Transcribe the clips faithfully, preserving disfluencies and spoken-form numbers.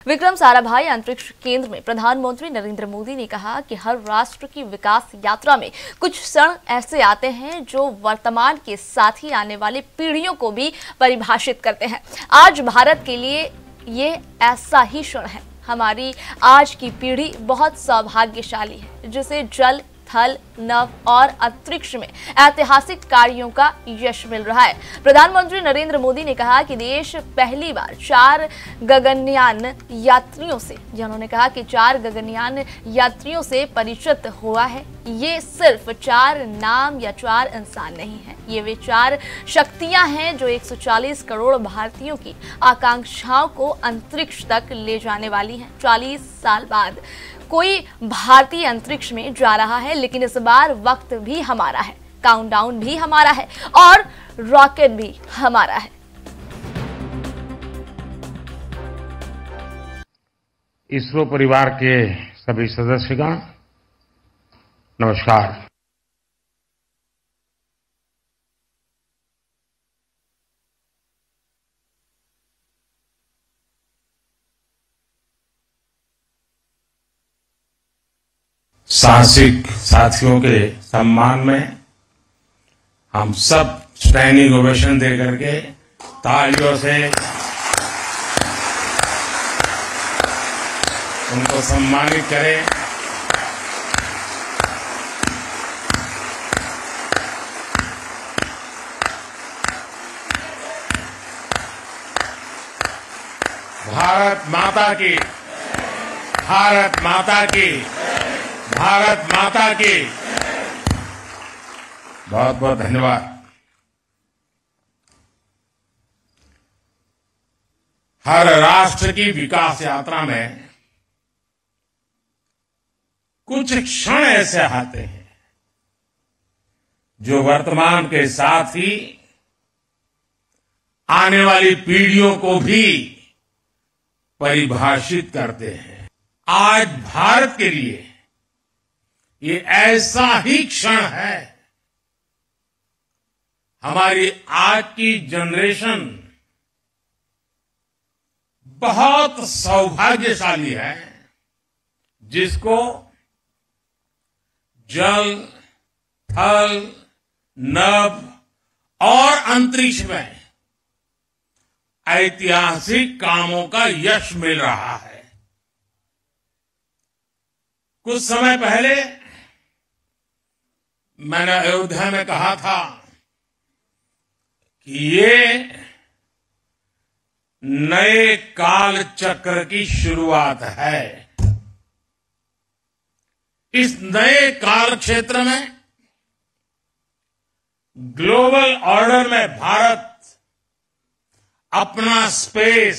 विक्रम साराभाई अंतरिक्ष केंद्र में प्रधानमंत्री नरेंद्र मोदी ने कहा कि हर राष्ट्र की विकास यात्रा में कुछ क्षण ऐसे आते हैं जो वर्तमान के साथ ही आने वाली पीढ़ियों को भी परिभाषित करते हैं। आज भारत के लिए ये ऐसा ही क्षण है। हमारी आज की पीढ़ी बहुत सौभाग्यशाली है जिसे जल, थल, नभ और अंतरिक्ष में ऐतिहासिक कार्यों का यश मिल रहा है। प्रधानमंत्री नरेंद्र मोदी ने कहा कि देश पहली बार चार गगनयान यात्रियों से जिन्होंने कहा कि चार गगनयान यात्रियों से परिचित हुआ है। ये सिर्फ चार नाम या चार इंसान नहीं है, ये वे चार शक्तियां हैं जो एक सौ चालीस करोड़ भारतीयों की आकांक्षाओं को अंतरिक्ष तक ले जाने वाली हैं। चालीस साल बाद कोई भारतीय अंतरिक्ष में जा रहा है, लेकिन इस बार वक्त भी हमारा है, काउंटडाउन भी हमारा है और रॉकेट भी हमारा है। इसरो परिवार के सभी सदस्यगण नमस्कार। साहसिक साथियों के सम्मान में हम सब स्टैंडिंग ओवेशन दे करके तालियों से उनको सम्मानित करें। भारत माता की, भारत माता की, भारत माता की। बहुत बहुत धन्यवाद। हर राष्ट्र की विकास यात्रा में कुछ क्षण ऐसे आते हैं जो वर्तमान के साथ ही आने वाली पीढ़ियों को भी परिभाषित करते हैं। आज भारत के लिए ये ऐसा ही क्षण है। हमारी आज की जनरेशन बहुत सौभाग्यशाली है जिसको जल, थल, नभ और अंतरिक्ष में ऐतिहासिक कामों का यश मिल रहा है। कुछ समय पहले मैंने अयोध्या में कहा था कि ये नए काल चक्र की शुरुआत है। इस नए काल क्षेत्र में ग्लोबल ऑर्डर में भारत अपना स्पेस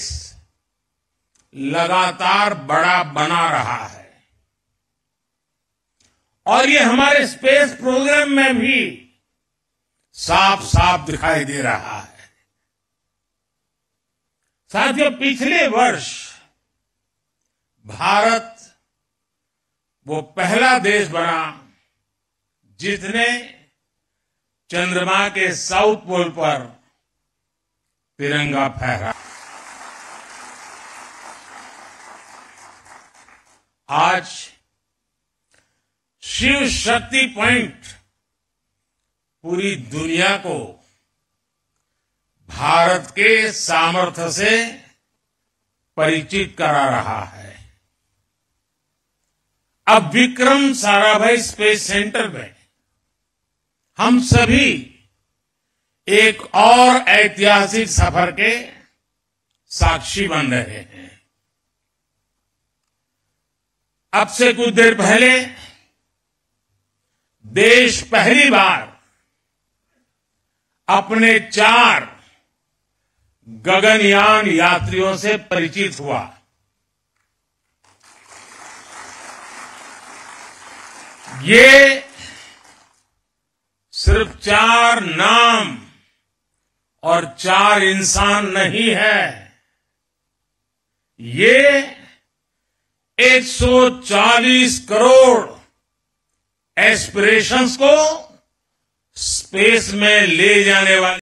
लगातार बड़ा बना रहा है और ये हमारे स्पेस प्रोग्राम में भी साफ साफ दिखाई दे रहा है। साथियों, पिछले वर्ष भारत वो पहला देश बना जिसने चंद्रमा के साउथ पोल पर तिरंगा फहरा। आज शिव शक्ति पॉइंट पूरी दुनिया को भारत के सामर्थ्य से परिचित करा रहा है। अब विक्रम साराभाई स्पेस सेंटर में हम सभी एक और ऐतिहासिक सफर के साक्षी बन रहे हैं। अब से कुछ देर पहले देश पहली बार अपने चार गगनयान यात्रियों से परिचित हुआ। ये सिर्फ चार नाम और चार इंसान नहीं है, ये एक सौ चालीस करोड़ एस्पिरेशंस को स्पेस में ले जाने वाली